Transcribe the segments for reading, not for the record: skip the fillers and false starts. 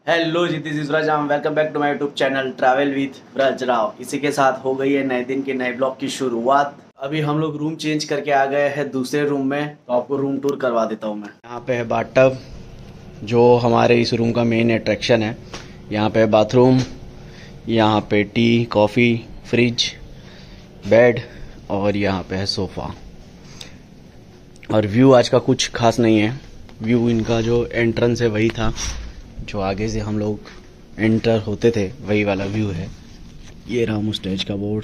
Hello जी, this is Rajam. Welcome back to my YouTube channel travel with Braj Rao. इसी के साथ हो गई है नए दिन के नए ब्लॉग की शुरुआत। अभी हम लोग रूम चेंज करके आ गए हैं दूसरे रूम में, तो आपको रूम टूर करवा देता हूँ मैं। यहाँ पे है बाथटब, जो हमारे इस रूम का मेन अट्रैक्शन है। यहाँ पे है बाथरूम, यहाँ पे टी कॉफ़ी फ्रिज बेड और यहाँ पे है सोफ़ा। और व्यू आज का कुछ खास नहीं है। व्यू इनका जो एंट्रेंस है वही था, जो आगे से हम लोग एंटर होते थे वही वाला व्यू है। ये रहा मुस्टैच का बोर्ड।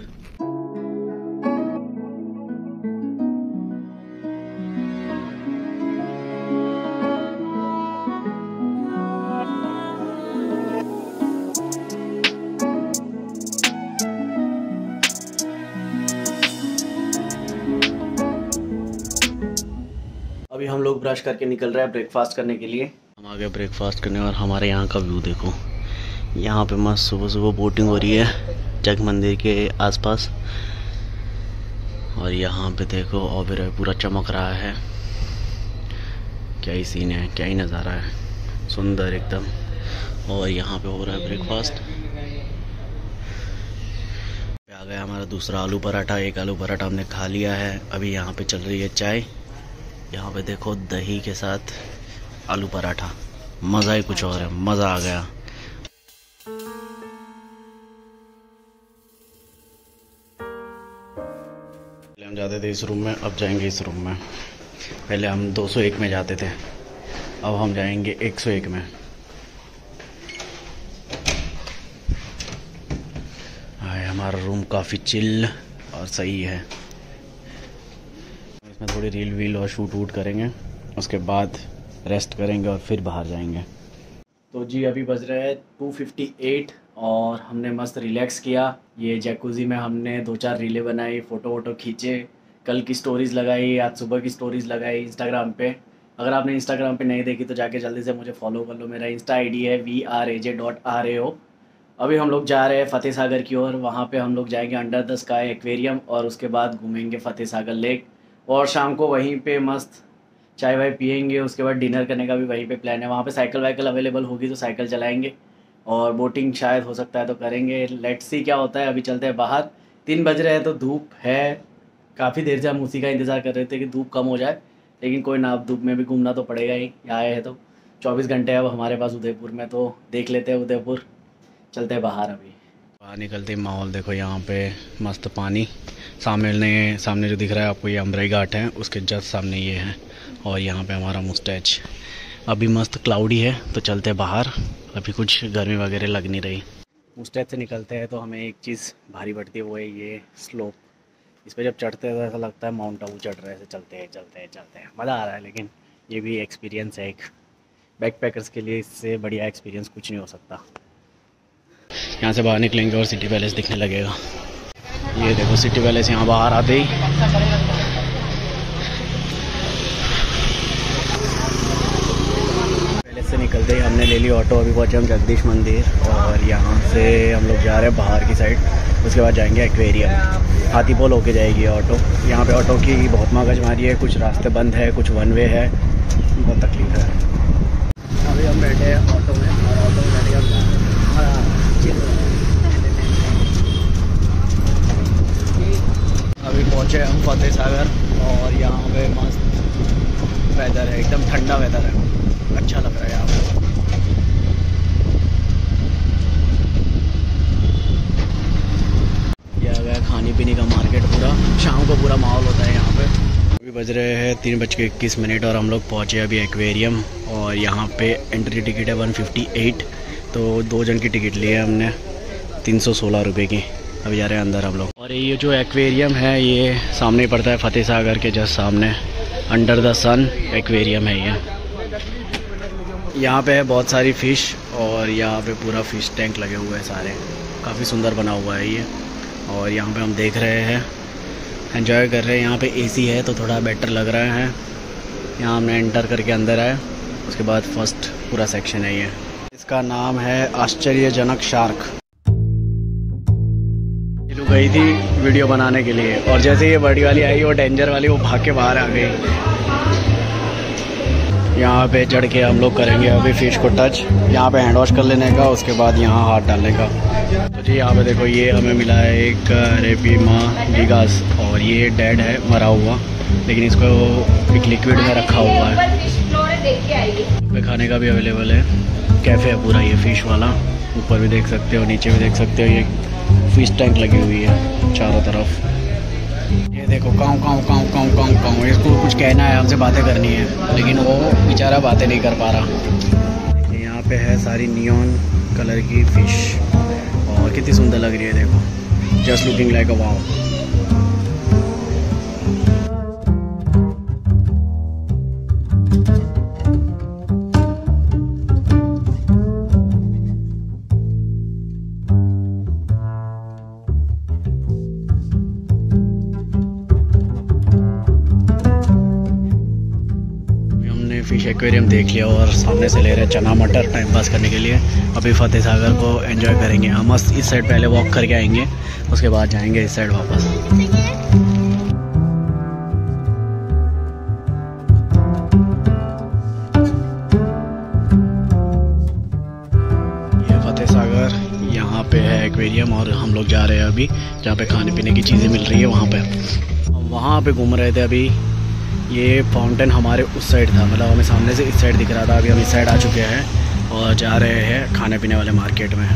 अभी हम लोग ब्रश करके निकल रहे हैं ब्रेकफास्ट करने के लिए। हम आ गए ब्रेकफास्ट करने और हमारे यहाँ का व्यू देखो। यहाँ पे मस्त सुबह सुबह बोटिंग हो रही है जग मंदिर के आसपास। और यहाँ पे देखो ओबेरॉय पूरा चमक रहा है। क्या ही सीन है, क्या ही नज़ारा है, सुंदर एकदम। और यहाँ पे हो रहा है ब्रेकफास्ट। आ गया हमारा दूसरा आलू पराठा। एक आलू पराठा हमने खा लिया है। अभी यहाँ पे चल रही है चाय। यहाँ पे देखो दही के साथ आलू पराठा, मज़ा ही कुछ और है, मज़ा आ गया। पहले हम जाते थे इस रूम में, अब जाएंगे इस रूम में। पहले हम 201 में जाते थे, अब हम जाएंगे 101 में। हमारा रूम काफ़ी चिल और सही है। इसमें थोड़ी रील वील और शूट वूट करेंगे, उसके बाद रेस्ट करेंगे और फिर बाहर जाएंगे। तो जी अभी बज रहे हैं 2:58 और हमने मस्त रिलैक्स किया। ये जैकुजी में हमने 2-4 रीलें बनाई, फ़ोटो वोटो खींचे, कल की स्टोरीज़ लगाई, आज सुबह की स्टोरीज़ लगाई इंस्टाग्राम पे। अगर आपने इंस्टाग्राम पे नहीं देखी तो जाके जल्दी से मुझे फॉलो कर लो। मेरा इंस्टा ID है vraj.rao। अभी हम लोग जा रहे हैं फतेह सागर की ओर। वहाँ पे हम लोग जाएंगे अंडर द स्काई एक्वेरियम और उसके बाद घूमेंगे फतेह सागर लेक। और शाम को वहीं पे मस्त चाय वाय पियेंगे। उसके बाद डिनर करने का भी वहीं पे प्लान है। वहाँ पे साइकिल वाइकिल अवेलेबल होगी तो साइकिल चलाएंगे और बोटिंग शायद हो सकता है तो करेंगे। लेट्स सी क्या होता है। अभी चलते हैं बाहर। 3 बज रहे हैं तो धूप है। काफ़ी देर से हम उसी का इंतज़ार कर रहे थे कि धूप कम हो जाए, लेकिन कोई ना, अब धूप में भी घूमना तो पड़ेगा ही। आए हैं तो 24 घंटे अब हमारे पास उदयपुर में, तो देख लेते हैं उदयपुर। चलते हैं बाहर। अभी बाहर निकलते ही माहौल देखो। यहाँ पे मस्त पानी, सामने जो दिख रहा है आपको ये अमराई घाट है, उसके जस्ट सामने ये है। और यहाँ पे हमारा मुस्टैच। अभी मस्त क्लाउडी है तो चलते हैं बाहर। अभी कुछ गर्मी वगैरह लग नहीं रही। मुस्टैच से निकलते हैं तो हमें एक चीज़ भारी पड़ती है, वो है ये स्लोप। इस पर जब चढ़ते हैं तो ऐसा लगता है माउंट आबू चढ़ रहे हैं। चलते हैं मज़ा आ रहा है। लेकिन ये भी एक्सपीरियंस है एक। बैकपैकर्स के लिए इससे बढ़िया एक्सपीरियंस कुछ नहीं हो सकता। यहाँ से बाहर निकलेंगे और सिटी पैलेस दिखने लगेगा। ये देखो सिटी पैलेस यहाँ बाहर आते ही। पैलेस से निकलते ही हमने ले ली ऑटो। अभी पहुँचे हम जगदीश मंदिर और यहाँ से हम लोग जा रहे हैं बाहर की साइड। उसके बाद जाएंगे एक्वेरियम। हाथीपोल होके जाएगी ऑटो। यहाँ पे ऑटो की बहुत मगजमारी है, कुछ रास्ते बंद है, कुछ वन वे है, बहुत तकलीफ है। अभी हम बैठे हैं ऑटो में और ऑटो में बैठे अभी पहुँचे हम फतेह सागर और यहाँ पे मस्त वेदर है, एकदम ठंडा वेदर है, अच्छा लग रहा है यहाँ पे। ये आ गया खाने पीने का मार्केट पूरा। शाम को पूरा माहौल होता है यहाँ पे। अभी बज रहे हैं 3:21 और हम लोग पहुँचे अभी एक्वेरियम। और यहाँ पे एंट्री टिकट है 158, तो 2 जन की टिकट ली है हमने 316 रुपये की। अभी जा रहे हैं अंदर हम लोग। और ये जो एक्वेरियम है ये सामने पड़ता है फतेह सागर के जस्ट सामने, अंडर द सन एक्वेरियम है ये। यहाँ पे है बहुत सारी फ़िश और यहाँ पे पूरा फ़िश टैंक लगे हुए हैं सारे। काफ़ी सुंदर बना हुआ है ये। और यहाँ पे हम देख रहे हैं, एंजॉय कर रहे हैं। यहाँ पे AC है तो थोड़ा बेटर लग रहा है। यहाँ हमने एंटर करके अंदर आए। उसके बाद फर्स्ट पूरा सेक्शन है ये। इसका नाम है आश्चर्यजनक शार्क। गई थी वीडियो बनाने के लिए और जैसे ये बड़ी वाली आई, वो डेंजर वाली, वो भाग के बाहर आ गई। यहाँ पे चढ़ के हम लोग करेंगे अभी फ़िश को टच। यहाँ पे हैंड वॉश कर लेने का, उसके बाद यहाँ हाथ डालने का। तो जी यहाँ पे देखो, ये हमें मिला है एक रेपीमा गिगास, और ये डेड है, मरा हुआ, लेकिन इसको एक लिक्विड में रखा हुआ है। पे खाने का भी अवेलेबल है, कैफ़े है पूरा ये फ़िश वाला। ऊपर भी देख सकते हो, नीचे भी देख सकते हो, ये फ़िश टैंक लगी हुई है चारों तरफ। ये देखो काऊ काऊ काऊ काऊ काऊ काऊ, इसको कुछ कहना है, हमसे बातें करनी है, लेकिन वो बेचारा बातें नहीं कर पा रहा। यहाँ पे है सारी नियॉन कलर की फ़िश, और कितनी सुंदर लग रही है, देखो, just looking like a wow. Fish aquarium देख लिया और सामने से ले रहे चना मटर टाइम पास करने के लिए। अभी फतेह सागर को एंजॉय करेंगे हम। मस्त इस साइड पहले वॉक करके आएंगे, उसके बाद जाएंगे इस साइड वापस। ये फतेह सागर, यहाँ पे है एक्वेरियम, और हम लोग जा रहे हैं अभी जहाँ पे खाने पीने की चीज़ें मिल रही है वहाँ पे। हम वहाँ पे घूम रहे थे अभी। ये फाउंटेन हमारे उस साइड था, मतलब हमें सामने से इस साइड दिख रहा था। अभी हम इस साइड आ चुके हैं और जा रहे हैं खाने पीने वाले मार्केट में।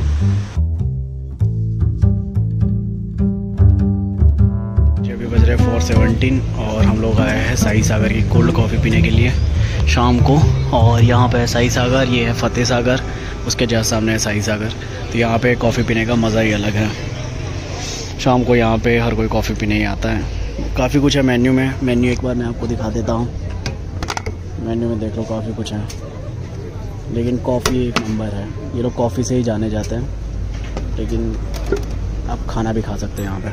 अभी बज रहे 4:17 और हम लोग आए हैं साई सागर की कोल्ड कॉफ़ी पीने के लिए शाम को। और यहाँ पे है साई सागर, ये है फतेह सागर, उसके जस्ट सामने है साई सागर। तो यहाँ पे कॉफ़ी पीने का मज़ा ही अलग है। शाम को यहाँ पे हर कोई कॉफ़ी पीने ही आता है। काफ़ी कुछ है मेन्यू में। मेन्यू एक बार मैं आपको दिखा देता हूँ। मेन्यू में देख लो, काफ़ी कुछ है, लेकिन कॉफ़ी एक नंबर है। ये लोग कॉफ़ी से ही जाने जाते हैं, लेकिन आप खाना भी खा सकते हैं यहाँ पे।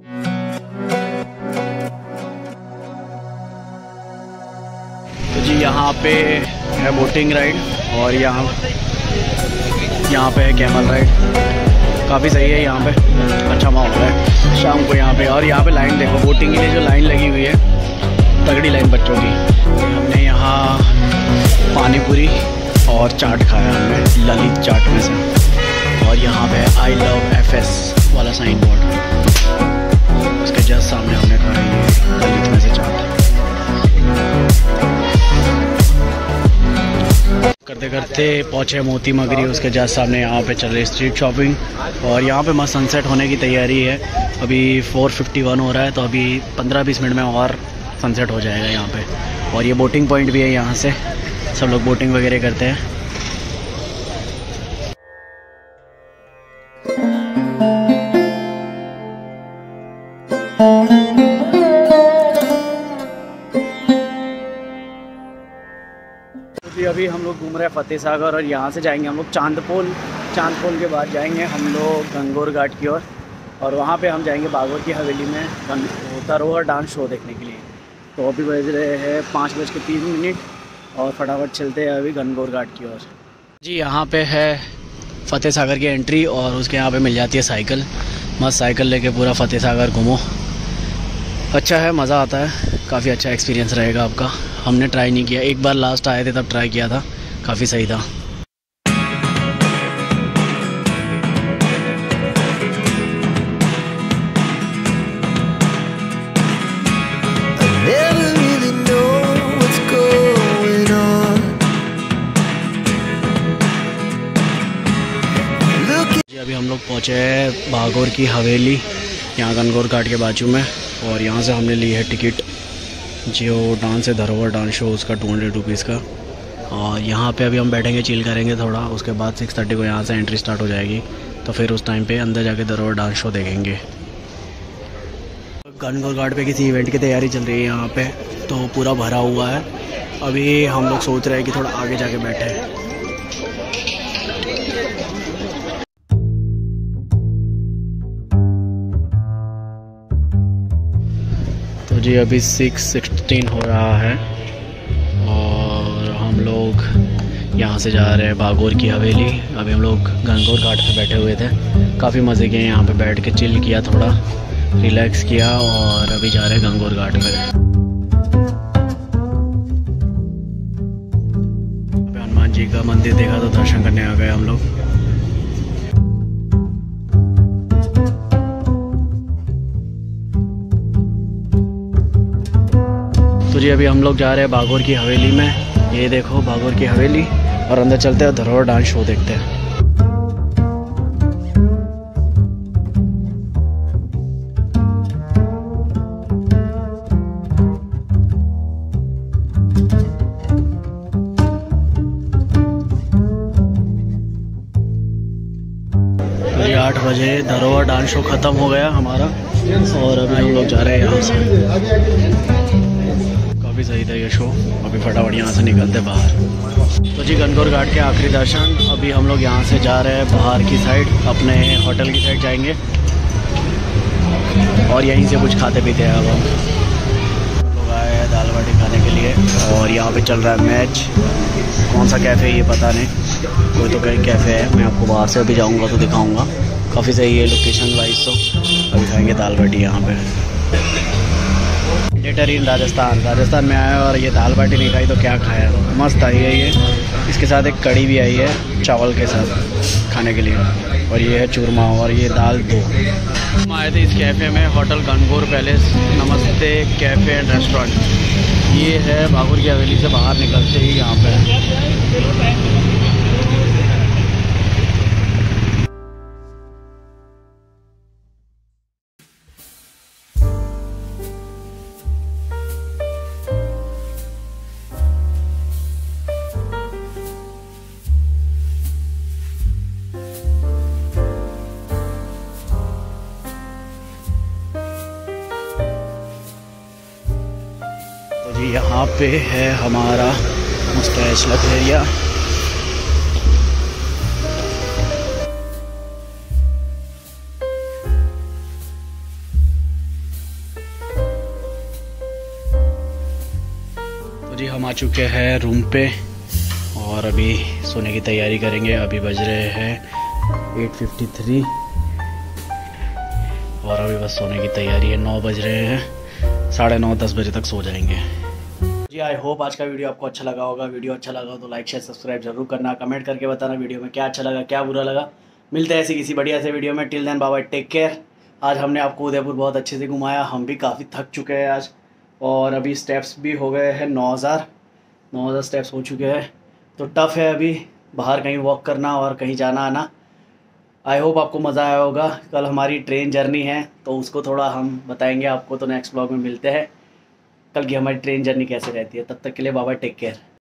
तो जी यहाँ पे है बोटिंग राइड, और यहाँ पे है कैमल राइड। काफ़ी सही है यहाँ पे, अच्छा माहौल है शाम को यहाँ पे। और यहाँ पे लाइन देखो, बोटिंग के लिए जो लाइन लगी हुई है, तगड़ी लाइन बच्चों की। हमने यहाँ पानी पूरी और चाट खाया हमने, ललित चाट में से। और यहाँ पे आई लव FS वाला साइन बोर्ड, उसके जस्ट सामने हमने खाया ये ललित में से चाट। करते करते पहुँचे मोती मगरी, उसके जस्ट सामने यहाँ पे चल रही स्ट्रीट शॉपिंग। और यहाँ पे मस्त सनसेट होने की तैयारी है। अभी 4:51 हो रहा है, तो अभी 15-20 मिनट में और सनसेट हो जाएगा यहाँ पे। और ये बोटिंग पॉइंट भी है, यहाँ से सब लोग बोटिंग वगैरह करते हैं। अभी हम लोग घूम रहे हैं फतेह सागर, और यहाँ से जाएंगे हम लोग चांदपोल के बाद जाएंगे हम लोग गंगोर घाट की ओर। और वहाँ पे हम जाएंगे बागोर की हवेली में धरोहर डांस शो देखने के लिए। तो अभी बज रहे हैं 5:03 और फटाफट चलते हैं अभी गंगोर घाट की ओर। जी यहाँ पे है फतेह सागर की एंट्री, और उसके यहाँ पे मिल जाती है साइकिल। मस्त साइकिल लेके पूरा फतेह सागर घूमो, अच्छा है, मज़ा आता है। काफ़ी अच्छा एक्सपीरियंस रहेगा आपका। हमने ट्राई नहीं किया, एक बार लास्ट आए थे तब ट्राई किया था, काफ़ी सही था। अभी हम लोग पहुँचे हैं बागोर की हवेली, यहाँ गंगोर घाट के बाजू में। और यहाँ से हमने ली है टिकट, जो डांस है धरोहर डांस शो, उसका 200 रुपीज़ का। और यहाँ पे अभी हम बैठेंगे, चिल करेंगे थोड़ा, उसके बाद 6:30 को यहाँ से एंट्री स्टार्ट हो जाएगी। तो फिर उस टाइम पे अंदर जाके धरोहर डांस शो देखेंगे। गंगोर घाट पे किसी इवेंट की तैयारी चल रही है यहाँ पे, तो पूरा भरा हुआ है। अभी हम लोग सोच रहे हैं कि थोड़ा आगे जाके बैठे। तो जी अभी 6:16 हो रहा है, और हम लोग यहाँ से जा रहे हैं बागोर की हवेली। अभी हम लोग गंगोर घाट पे बैठे हुए थे, काफ़ी मज़े किए यहाँ पे बैठ के, चिल किया, थोड़ा रिलैक्स किया, और अभी जा रहे हैं गंगोर घाट पे। का मंदिर देखा तो दर्शन करने आ गए हम लोग। तो जी अभी हम लोग जा रहे हैं बागोर की हवेली में। ये देखो बागोर की हवेली, और अंदर चलते हैं धरोहर डांस शो देखते हैं। तो ये 8 बजे धरोहर डांस शो ख़त्म हो गया हमारा, और अभी हम लोग जा रहे हैं यहाँ से। काफ़ी सही था ये शो। अभी फटाफट यहाँ से निकलते बाहर। तो जी गणगौर घाट के आखिरी दर्शन। अभी हम लोग यहाँ से जा रहे हैं बाहर की साइड, अपने होटल की साइड जाएंगे और यहीं से कुछ खाते पीते हैं। अब हम लोग आए हैं दाल बाटी खाने के लिए, और यहाँ पे चल रहा है मैच। कौन सा कैफ़े है ये पता नहीं, कोई तो कहीं कैफ़े है। मैं आपको बाहर से अभी जाऊँगा तो दिखाऊँगा। काफ़ी सही है लोकेशन वाइज। तो अभी खाएँगे दाल बाटी यहाँ पे। इन राजस्थान में आया और ये दाल बाटी नहीं खाई तो क्या खाया। मस्त आई है ये। इसके साथ एक कड़ी भी आई है चावल के साथ खाने के लिए, और ये है चूरमा, और ये दाल 2। हम आए थे इस कैफ़े में, hotel Gangaur palace Namaste cafe and restaurant. ये है बागोर की हवेली से बाहर निकलते ही यहाँ पे। यहाँ पे है हमारा मुस्टैच लग्जरिया। तो जी हम आ चुके हैं रूम पे, और अभी सोने की तैयारी करेंगे। अभी बज रहे हैं 8:53, और अभी बस सोने की तैयारी है। 9 बज रहे हैं, 9:30-10 बजे तक सो जाएंगे। जी आई होप आज का वीडियो आपको अच्छा लगा होगा। वीडियो अच्छा लगा तो लाइक शेयर सब्सक्राइब जरूर करना। कमेंट करके बताना वीडियो में क्या अच्छा लगा क्या बुरा लगा। मिलते हैं ऐसी किसी बढ़िया से वीडियो में। Till then bye bye, take care. आज हमने आपको उदयपुर बहुत अच्छे से घुमाया। हम भी काफ़ी थक चुके हैं आज, और अभी स्टेप्स भी हो गए हैं 9,000 स्टेप्स हो चुके हैं। तो टफ़ है अभी बाहर कहीं वॉक करना और कहीं जाना आना। आई होप आपको मज़ा आया होगा। कल हमारी ट्रेन जर्नी है तो उसको थोड़ा हम बताएंगे आपको। तो नेक्स्ट ब्लॉग में मिलते हैं कल की हमारी ट्रेन जर्नी कैसे रहती है। तब तक के लिए बाय बाय, टेक केयर।